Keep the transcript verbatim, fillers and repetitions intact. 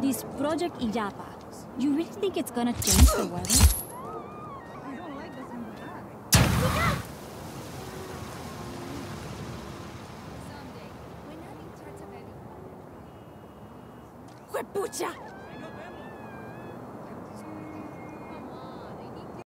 This Project Ijapa, you really think it's gonna change the weather? I don't like the sound of that. Someday, when having tarts of every... Huepucha!